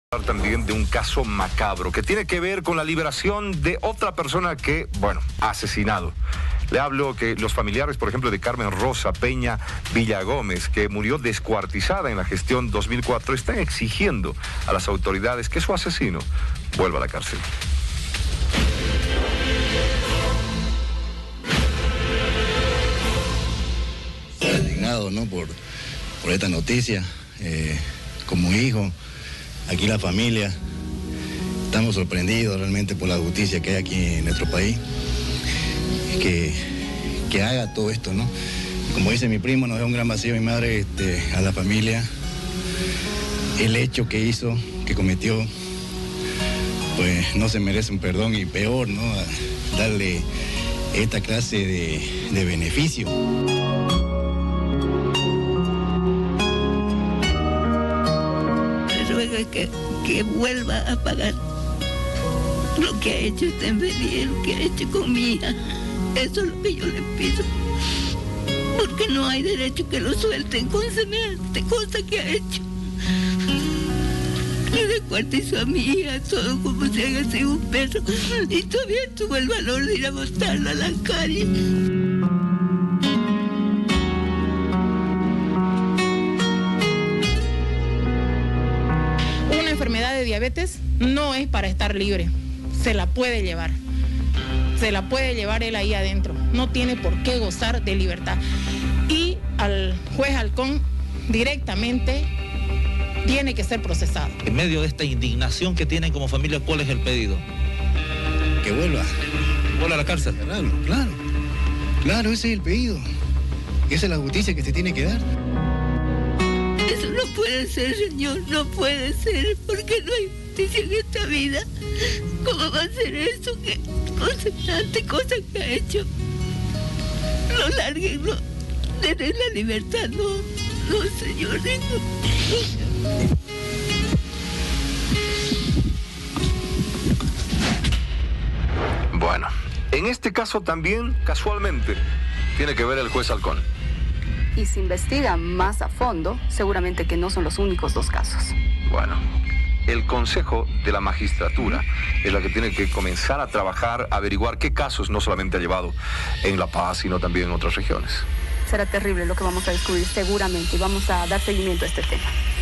También de un caso macabro que tiene que ver con la liberación de otra persona que, bueno, ha asesinado. Le hablo que los familiares, por ejemplo, de Carmen Rosa Peña Villagómez, que murió descuartizada en la gestión 2004, están exigiendo a las autoridades que su asesino vuelva a la cárcel. Indignado, ¿no? por esta noticia, como hijo. Aquí la familia, estamos sorprendidos realmente por la justicia que hay aquí en nuestro país, que haga todo esto, ¿no? Como dice mi primo, nos da un gran vacío mi madre a la familia. El hecho que hizo, que cometió, pues no se merece un perdón y peor, ¿no? Darle esta clase de beneficio. Que vuelva a pagar lo que ha hecho este infeliz, lo que ha hecho con mi hija. Eso es lo que yo le pido. Porque no hay derecho que lo suelten con semejante cosa que ha hecho. Le descuartizó a mi hija todo como si haya sido un perro. Y todavía tuvo el valor de ir a botarlo a la calle. Enfermedad de diabetes no es para estar libre, se la puede llevar él ahí adentro, no tiene por qué gozar de libertad. Y al juez Halcón directamente tiene que ser procesado. En medio de esta indignación que tienen como familia, ¿cuál es el pedido? Que vuelva. ¿Vuelva a la cárcel? Claro, ese es el pedido. Esa es la justicia que se tiene que dar. Eso no puede ser, señor, no puede ser, porque no hay justicia en esta vida. ¿Cómo va a ser eso? Que con semejante cosa que ha hecho, lo larguen, no, tener la libertad, no, señor, no. Bueno, en este caso también, casualmente, tiene que ver el juez Halcón. Y se investiga más a fondo, seguramente que no son los únicos dos casos. Bueno, el Consejo de la Magistratura es la que tiene que comenzar a trabajar, a averiguar qué casos no solamente ha llevado en La Paz, sino también en otras regiones. Será terrible lo que vamos a descubrir seguramente y vamos a dar seguimiento a este tema.